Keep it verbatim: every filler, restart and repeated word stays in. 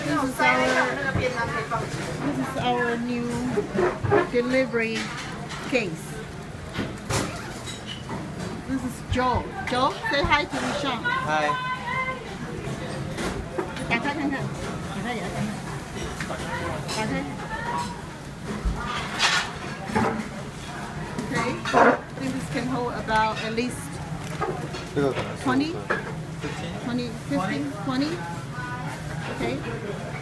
is our this is our new delivery case. This is Joe. Joe, say hi to Michelle. Hi. 打开看看，打开也要看看。打开。Okay. I think this can hold about at least twenty, twenty, fifteen, twenty. Okay.